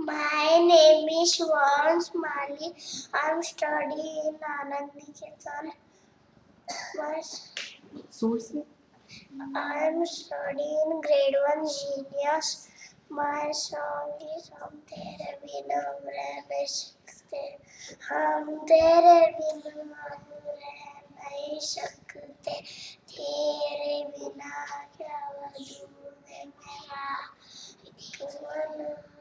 My name is Vansh. I'm studying in Anand Niketan. I'm studying grade 1 genius. My song is हम तेरे बिना रह सकते हम तेरे बिना रह नहीं सकते तेरे बिना क्या वजूद है मेरा एक मन